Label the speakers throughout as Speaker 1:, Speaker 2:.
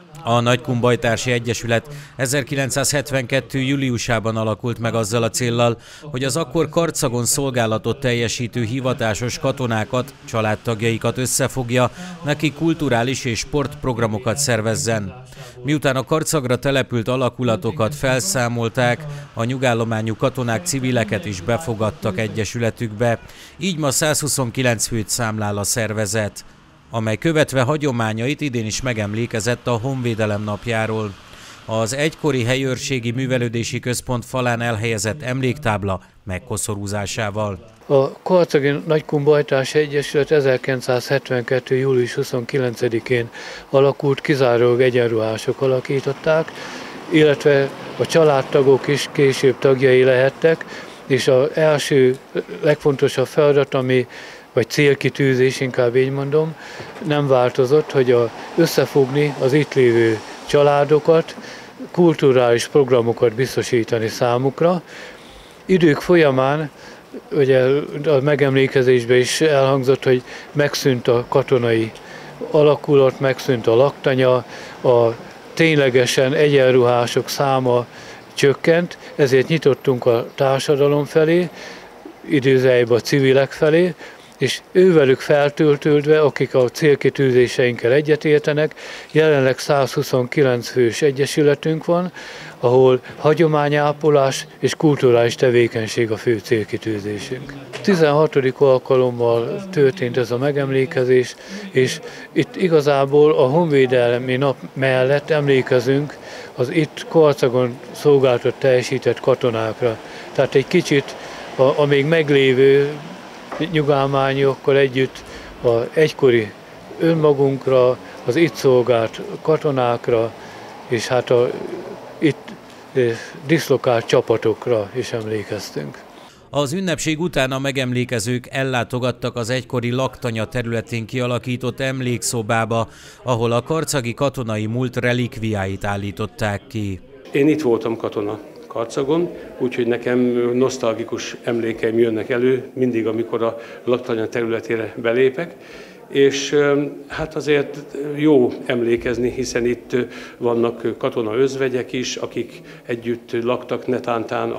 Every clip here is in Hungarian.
Speaker 1: A Nagykunbajtársi Egyesület 1972. júliusában alakult meg azzal a céllal, hogy az akkor Karcagon szolgálatot teljesítő hivatásos katonákat, családtagjaikat összefogja, neki kulturális és sportprogramokat szervezzen. Miután a Karcagra települt alakulatokat felszámolták, a nyugállományú katonák civileket is befogadtak egyesületükbe, így ma 129 főt számlál a szervezet, amely követve hagyományait idén is megemlékezett a Honvédelem napjáról. Az egykori helyőrségi művelődési központ falán elhelyezett emléktábla megkoszorúzásával.
Speaker 2: A Karcagi Nagykunbajtársi Egyesület 1972. július 29-én alakult, kizárólag egyenruhások alakították, illetve a családtagok is később tagjai lehettek, és az első legfontosabb feladat, vagy célkitűzés, inkább így mondom, nem változott, hogy összefogni az itt lévő családokat, kulturális programokat biztosítani számukra. Idők folyamán, ugye a megemlékezésben is elhangzott, hogy megszűnt a katonai alakulat, megszűnt a laktanya, a ténylegesen egyenruhások száma csökkent, ezért nyitottunk a társadalom felé, idézőjelben a civilek felé, és ővelük feltöltődve, akik a célkitűzéseinkkel egyetértenek, jelenleg 129 fős egyesületünk van, ahol hagyományápolás és kulturális tevékenység a fő célkitűzésünk. 16. alkalommal történt ez a megemlékezés, és itt igazából a honvédelmi nap mellett emlékezünk az itt Karcagon szolgálatot teljesített katonákra. Tehát egy kicsit a még meglévő nyugállományokkal együtt az egykori önmagunkra, az itt szolgált katonákra, és hát itt diszlokált csapatokra is emlékeztünk.
Speaker 1: Az ünnepség után a megemlékezők ellátogattak az egykori laktanya területén kialakított emlékszobába, ahol a karcagi katonai múlt relikviáit állították ki.
Speaker 3: Én itt voltam katona Karcagon, úgyhogy nekem nosztalgikus emlékeim jönnek elő mindig, amikor a laktanya területére belépek, és hát azért jó emlékezni, hiszen itt vannak katona özvegyek is, akik együtt laktak, netántán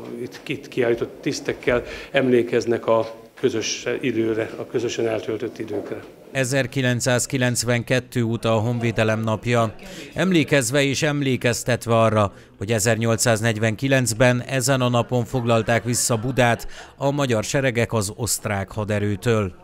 Speaker 3: itt kiállított tisztekkel emlékeznek a közös időre, a közösen eltöltött időkre.
Speaker 1: 1992 óta a Honvédelem napja, emlékezve és emlékeztetve arra, hogy 1849-ben ezen a napon foglalták vissza Budát a magyar seregek az osztrák haderőtől.